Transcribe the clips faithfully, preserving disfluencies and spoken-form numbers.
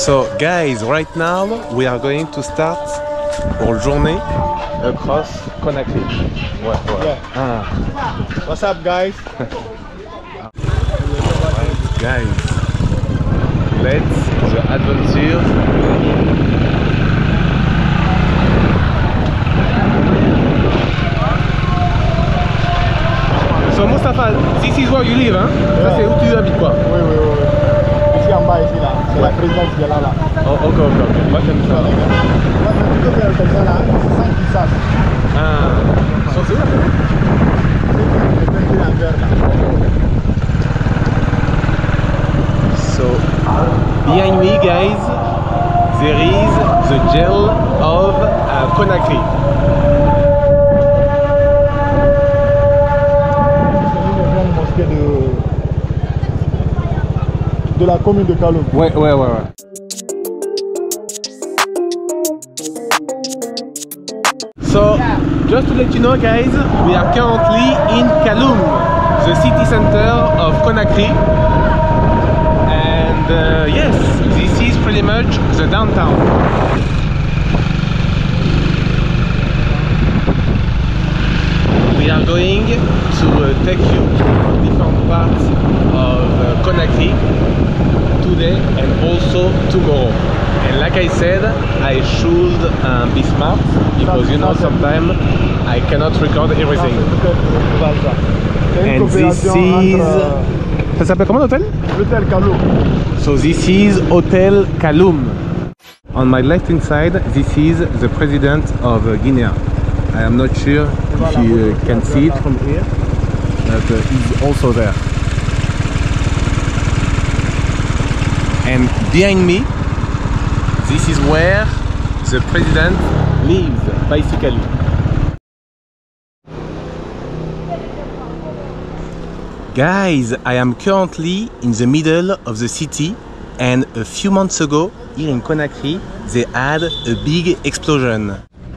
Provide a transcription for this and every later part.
So guys, right now we are going to start our journey across Conakry. Ouais, ouais. Yeah. Ah. What's up, guys? Right, guys, let's the adventure. So Mustapha, this is where you live, hein? Yeah. Ça c'est où tu habites quoi? Oui, oui, oui. Ici en bas, ici là. C'est ouais. La présidence qui est là, là. Oh, ok, ok, ok. Moi j'aime ça. Là, tu peux faire comme ça là, sans qu'ils sachent. Ah. So c'est où là? C'est peinture en vert là. So behind me, guys, there is the jail of uh, Conakry. De, de la commune de Kaloum. Ouais, ouais, ouais, ouais. So, just to let you know, guys, we are currently in Kaloum, the city center of Conakry. And uh, yes, this is pretty much the downtown. We are going to uh, take you to different parts of uh, Conakry today and also tomorrow. And like I said, I should uh, be smart because you know sometimes I cannot record everything. And this is... Ça s'appelle comment l'hôtel? L'hôtel Kaloum. So this is Hotel Kaloum. On my left hand side, this is the president of uh, Guinea. I am not sure if you uh, can see it from here, but uh, he's also there. And behind me, this is where the president lives, basically. Guys, I am currently in the middle of the city, and a few months ago, here in Conakry, they had a big explosion.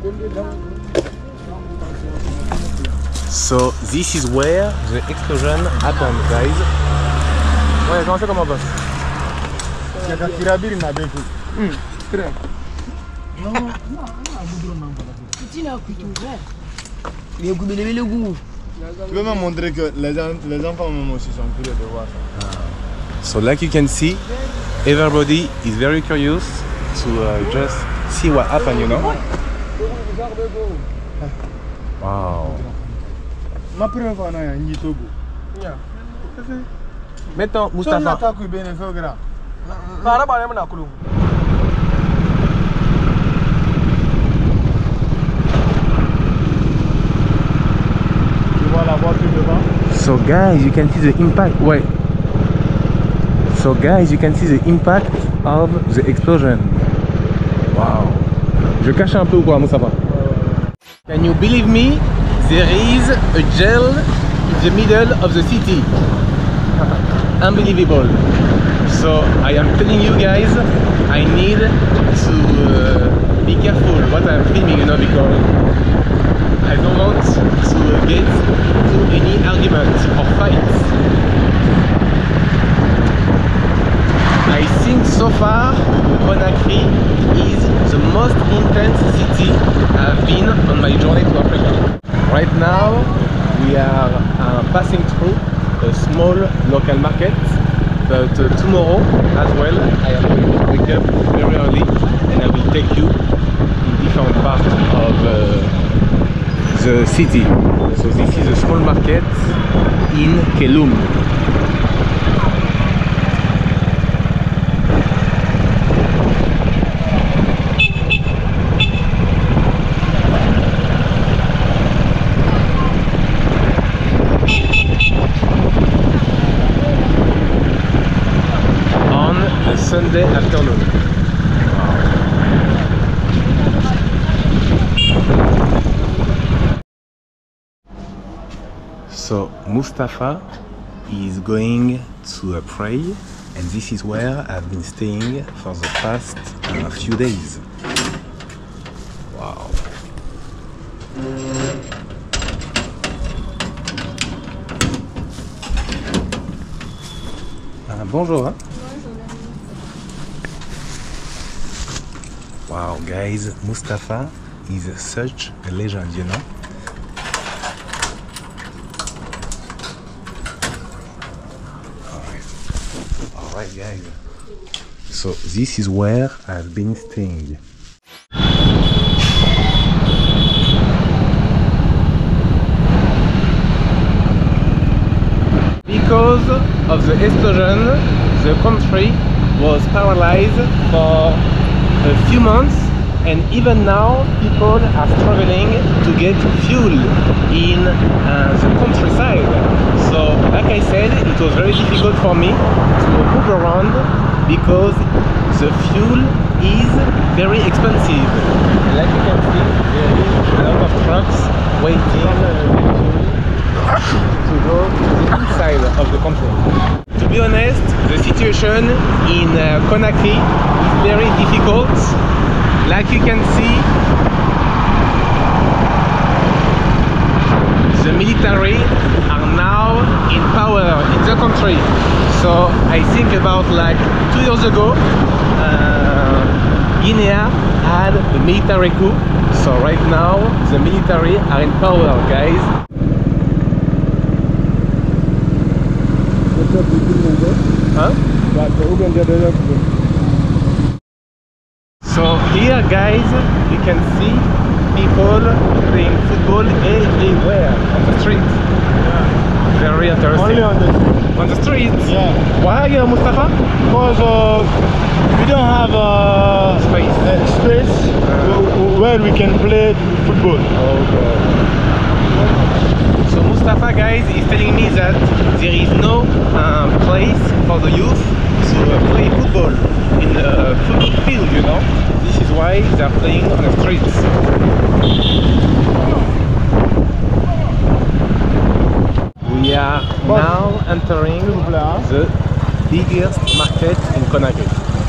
So this is where the explosion happened, guys. Ouais, comment ça comment boss? Tu veux me montrer que les, les enfants même aussi sont curieux de voir ça. So like you can see, everybody is very curious to uh, just see what happened, you know? Wow. Ma première fois, je suis Togo. Maintenant, Mustapha. Tu vois la voiture devant? So guys, you can see the impact. Wait. So guys, you can see the impact of the explosion. Wow. Je cache un peu ou quoi, Mustapha? Can you believe me? There is a jail in the middle of the city. Unbelievable. So I am telling you guys, I need to uh, be careful what I'm filming, you know, because I don't want to get to any argument or fights. I think so far Conakry is the most intense city I've been on my journey to Africa. Right now we are uh, passing through a small local market, but uh, tomorrow as well I am going to wake up very early and I will take you in different parts of uh, the city. So this is a small market in Kaloum. Sunday afternoon. So Mustapha is going to uh, pray, and this is where I've been staying for the past uh, few days. Wow. Uh, bonjour. Hein? Wow, guys, Mustafa is such a legend, you know? Alright, Alright guys. So this is where I've been staying. Because of the explosion, the country was paralyzed for a few months, and even now people are struggling to get fuel in uh, the countryside. So like I said, it was very difficult for me to move around because the fuel is very expensive. And like you can see, there is a lot of trucks waiting to go to the inside of the country. To be honest, the situation in uh, Conakry is very difficult. Like you can see, the military are now in power in the country. So I think about like two years ago, uh, Guinea had a military coup. So right now, the military are in power, guys. Huh? So here guys, you can see people playing football everywhere on the street. Yeah. Very interesting. Only on the street. On the streets? Yeah. Why, uh, Mustafa? Because uh, we don't have uh, space, uh, space uh. where we can play football. Okay. So Mustafa, guys, is telling me that there is no um, place for the youth to uh, play football in the football field, you know. This is why they are playing on the streets. We are now entering the biggest market in Conakry.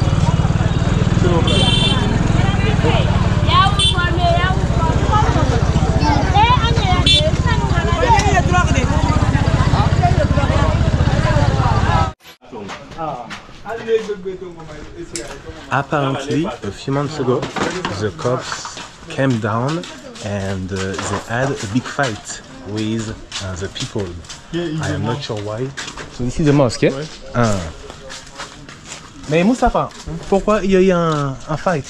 Apparently, a few months ago, the cops came down and uh, they had a big fight with uh, the people. I am not sure why. So this is the mosque, eh? Ah. Mais Mustafa, pourquoi il y a eu un, un fight?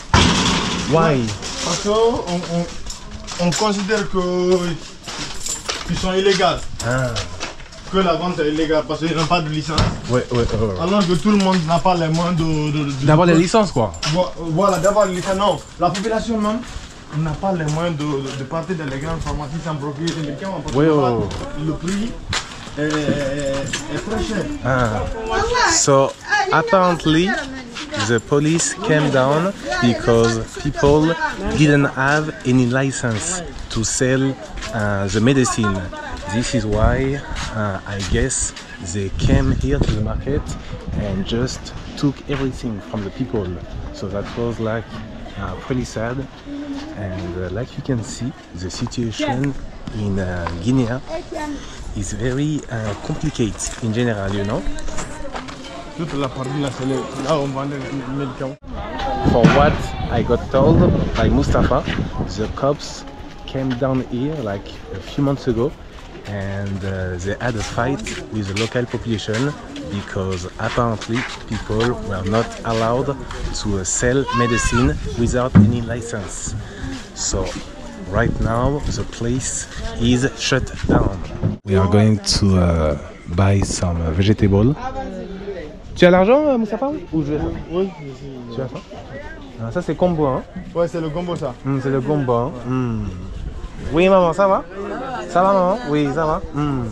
Why? Parce qu'on on, on considère que qu'ils sont illégaux. Ah. Que la vente est illégale parce qu'ils n'ont pas de licence. Ouais, ouais, ouais, ouais. Alors que tout le monde n'a pas les moyens de... de, de d'avoir les licences, quoi. Voilà, d'avoir les licences. Non, la population même n'a pas les moyens de, de, de partir dans les grandes pharmacies sans procurer des médicaments. Parce ouais, que ouais, ouais. le prix est, est, est très cher. Ah. So, apparently, the police came down because people didn't have any license to sell uh, the medicine. This is why uh, I guess they came here to the market and just took everything from the people. So that was like uh, pretty sad. And uh, like you can see, the situation in uh, Guinea is very uh, complicated in general, you know. Toute la partie là, c'est là où on vend les médicaments. For what I got told by Mustafa, the cops came down here like a few months ago and uh, they had a fight with the local population because apparently people were not allowed to uh, sell medicine without any license. So right now the place is shut down. We are going to uh, buy some uh, vegetables. Tu as l'argent, Moustapha? Ou je... Oui. Tu as ça? Ah, ça c'est combo, hein? Ouais, c'est le gombo ça. Mm, c'est le gombo, hein? Mm. Oui, maman, ça va? Ça va, maman? Oui, ça va? Mm.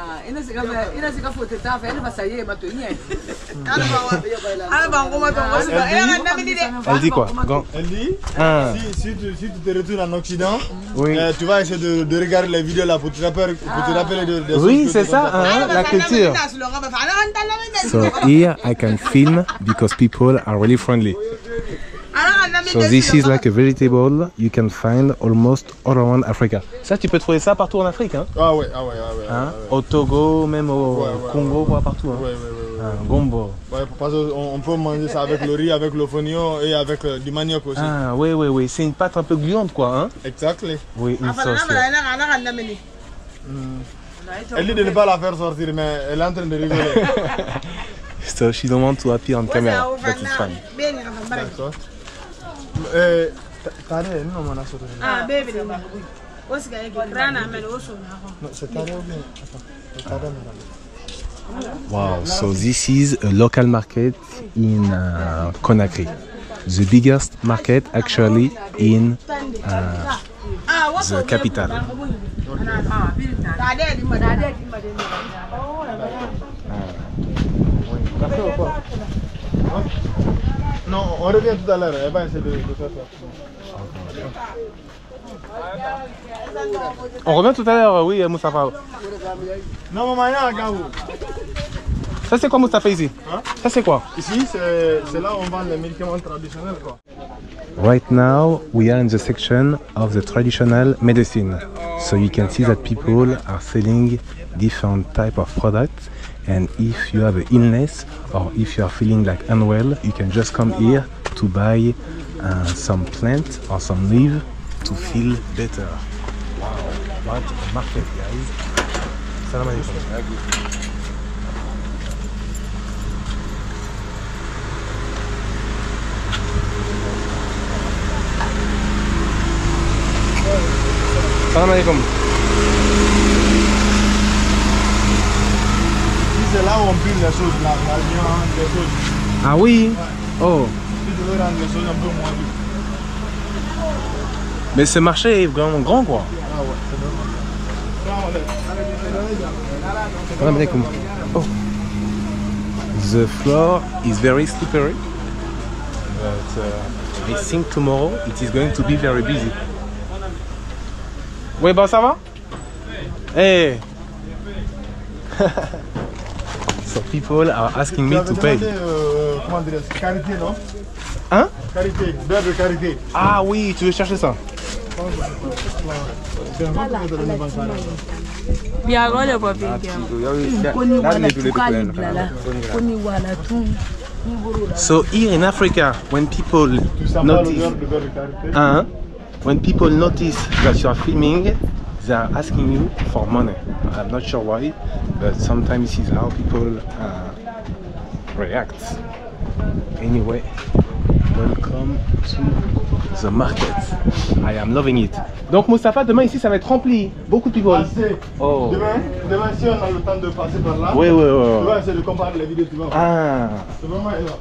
Elle dit quoi? Elle dit, ah. si, si, tu, si tu te retournes en Occident, oui. euh, tu vas essayer de, de regarder les vidéos là pour te rappeler, pour te rappeler de, de oui, c'est ça, hein, la culture. So here I can film because people are really friendly. So this is like a vegetable you can find almost all around Africa. Ça, tu peux trouver ça partout en Afrique, hein? Ah ouais, ah ouais, ah ouais. Hein? Ah ouais. Au Togo, même au Ouais, ouais, Congo, ouais. partout. Hein? Ouais, ouais, ouais, ouais. Ah, gombo. Ouais, parce qu'on on peut manger ça avec le riz, avec le fonio et avec euh, du manioc aussi. Ah, oui, oui, oui. C'est une pâte un peu gluante, quoi, hein? Exactly. Oui, une sauce. Ouais. Elle dit de ne pas la faire sortir, mais elle est en train de rigoler. So she don't want to appear on camera, but it's fine. D'accord. Eh, tare, non, mon asso. Ah, baby, what's going on? Non, c'est tare ou bien? Attends, tare, madame. Wow, so this is a local market in uh, Conakry. The biggest market actually in uh, the capital. Café ou quoi? Non, on revient tout à l'heure, elle va essayer de, de faire ça. On revient tout à l'heure, oui, Moustapha. Non, maman, il y a un gars où? Ça c'est quoi Moustapha ici? Hein? Ça c'est quoi? Ici, c'est là où on vend les médicaments traditionnels, quoi. Right now, we are in the section of the traditional medicine. So you can see that people are selling different type of products. And if you have an illness or if you are feeling like unwell, you can just come here to buy uh, some plant or some leaf to feel better. Wow, what a market, guys. Salam alaikum. Salam alaikum. C'est là où on pile les choses, la, la viande, les choses. Ah oui? Oh. Si tu veux rendre les choses un peu moins dures. Mais ce marché est vraiment grand, quoi. Ah ouais, c'est normal. Salam alaikum. Oh. The floor is very slippery, but uh, I think tomorrow it is going to be very busy. Oui, bah ça va? Hey. So people are asking me to pay. Euh, comment dire, karité, non? Hein? Karité, beurre de karité. Ah oui, tu veux chercher ça? So here in Africa, when people notice, uh, when people notice that you are filming, they are asking you for money. I'm not sure why, but sometimes this is how people uh, react. Anyway, welcome to the market. I am loving it. Donc Moustapha, demain ici ça va être rempli, beaucoup de people. Assez. Oh. Demain, demain, si on a le temps de passer par là, Oui, oui, oui. tu vas essayer de comparer les vidéos, tu vas voir. Ah. C'est vraiment énorme.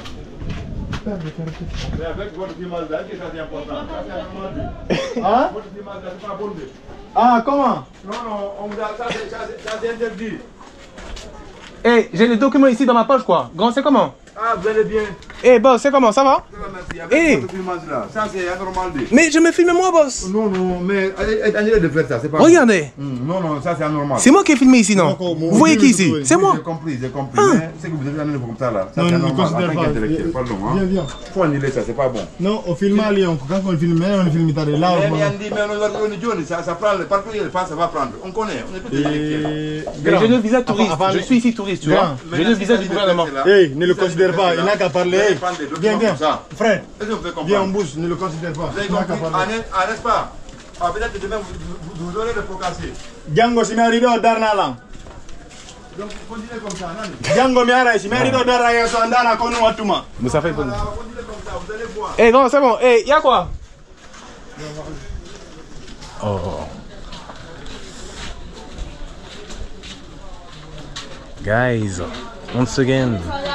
C'est avec votre image là que ça c'est important. Ça c'est vraiment dur. Hein? Votre image là c'est pas bon. Ah, comment? Non, non, on vous a ça, ça c'est interdit. Eh, hey, j'ai les documents ici dans ma poche quoi. Grand, c'est comment? Ah, vous allez bien. Eh hey, boss, c'est comment? Ça va? Ça va, merci. Avec Hey. votre image là, ça c'est anormal. Mais je me filme moi boss. Non, non, mais annulez de faire ça, c'est pas. Regardez. Mmh, non, non, ça c'est anormal. C'est moi qui ai filmé ici, non? D'accord, bon, Vous voyez oui, qui oui, ici? oui, C'est oui, moi. J'ai compris, j'ai compris. Ah. Mais c'est que vous avez annulé comme ça là. Ça Non, c'est ne le anormal. considère En tant pas. qu'intellectuel, pardon. Hein. Viens, viens. Faut annuler ça, c'est pas bon. Non, au film à Lyon, quand on filme, on filme tard. Là, Mais on mais on dit, mais on est Johnny, ça ça prend, partout il passe, ça va prendre. On connaît, on est plus intellectuel. Et... Mais j'ai le visa touriste. Avant- Je suis ici touriste, tu vois. Grand. J'ai le visa du gouvernement. Hey, ne le considère pas, il n'a qu'à parler. Viens, viens. Frère, Est-ce que vous pouvez viens en comprendre? bouche, ne le considère pas. Vous avez Il n'a qu'à compris? parler. Ah, n'est-ce pas? Ah, peut-être que demain vous, vous, vous aurez le procasser. Django, si m'arrive au Darnalan. Donc continuez comme ça, non? Django, m'arrive, si m'arrive au Darnalan, so andana kono watuma. Moussa fait Voilà, continuez comme ça, vous allez voir. Eh non, c'est bon. Eh, y'a quoi? Oh. Guys, once again,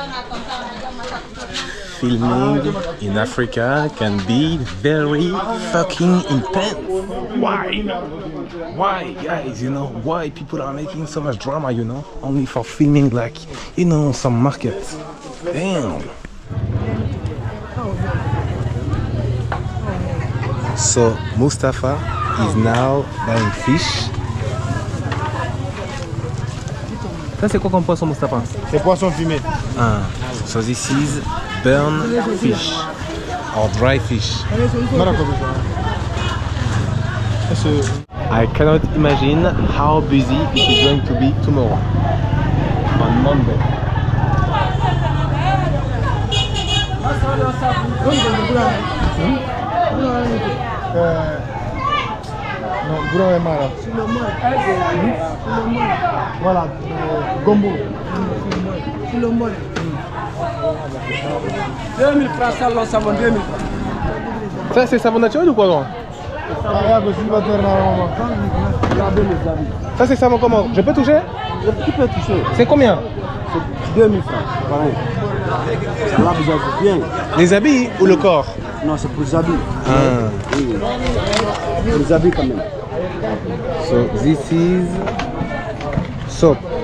filming in Africa can be very fucking intense. Why? Why, guys? You know, why people are making so much drama, you know? Only for filming, like, you know, some markets. Damn. So, Mustafa is now buying fish. Ça, c'est quoi comme poisson, Mustafa? C'est poisson fumé. Ah, so this is burn fish. or dry fish. It's I cannot imagine how busy it is going to be tomorrow, on Monday. Non, gros et malade. Voilà, gombo. deux mille francs, ça, le savon, deux mille francs. Ça c'est savon naturel ou quoi grand? Ça c'est savon comment? Je peux toucher? Tu peux toucher. C'est combien? C'est deux mille francs. Pareil. Ça là, vous avez bien. Les habits ou le corps? Non, c'est pour les habits. Ah. Oui. Les habits quand même. So this is soap.